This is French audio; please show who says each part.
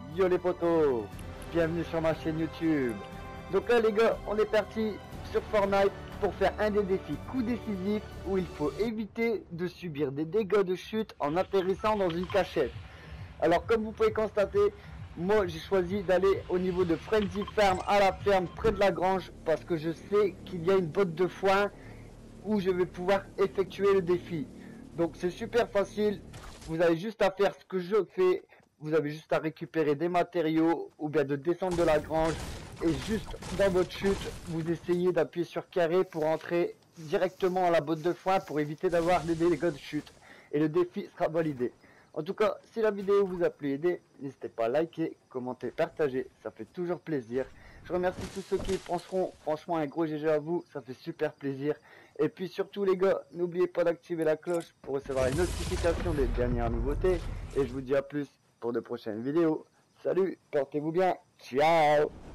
Speaker 1: Yo les potos, bienvenue sur ma chaîne YouTube. Donc là les gars, on est parti sur Fortnite pour faire un des défis coup décisif où il faut éviter de subir des dégâts de chute en atterrissant dans une cachette. Alors comme vous pouvez constater, moi j'ai choisi d'aller au niveau de Frenzy Farm à la ferme près de la grange parce que je sais qu'il y a une botte de foin où je vais pouvoir effectuer le défi. Donc c'est super facile, vous avez juste à faire ce que je fais, vous avez juste à récupérer des matériaux ou bien de descendre de la grange et juste dans votre chute, vous essayez d'appuyer sur carré pour entrer directement à la botte de foin pour éviter d'avoir des dégâts de chute et le défi sera validé. En tout cas, si la vidéo vous a plu et aidé, n'hésitez pas à liker, commenter, partager, ça fait toujours plaisir. Je remercie tous ceux qui y penseront, franchement un gros GG à vous, ça fait super plaisir. Et puis surtout les gars, n'oubliez pas d'activer la cloche pour recevoir les notifications des dernières nouveautés. Et je vous dis à plus pour de prochaines vidéos. Salut, portez-vous bien, ciao.